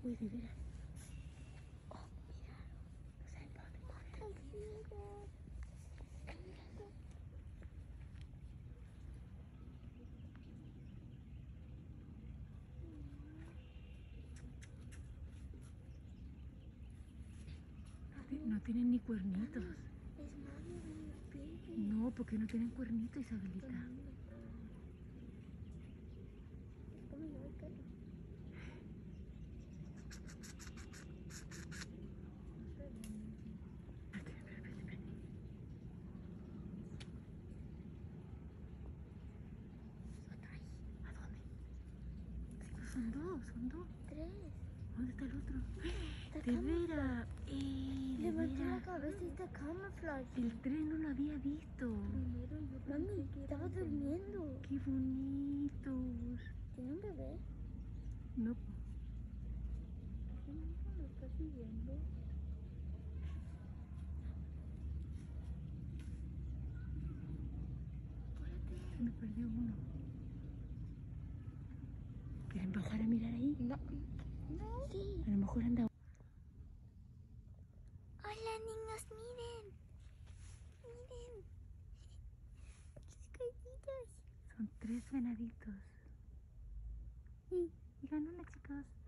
Uy, de veras. Oh, mira. No saben para dónde correr. No tienen ni cuernitos. Es mami, No, porque no tienen cuernitos, Isabelita. ¿Cómo no el carro? ¿A dónde? Son dos. Tres. ¿Dónde está el otro? Está De veras. De Levantó la veras. cabeza y está camuflaje. El tren no lo había visto. Mami, estaba durmiendo. Qué bonitos. ¿Tiene un bebé? No. Nunca lo está siguiendo. Se me perdió uno. ¿Quieren bajar a mirar ahí? No. No. Sí. A lo mejor anda. Hola, niños, miren. Miren. Chiquititos. Son 3 venaditos. Sí. Digan hola, chicos.